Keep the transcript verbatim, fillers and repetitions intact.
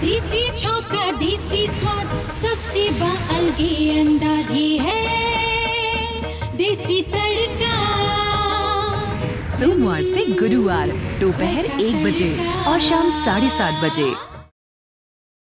देसी छौका देसी स्वाद सबसे बाअलगे अंदाज ही है देसी तड़का। सोमवार से गुरुवार दोपहर एक बजे और शाम साढ़े सात बजे।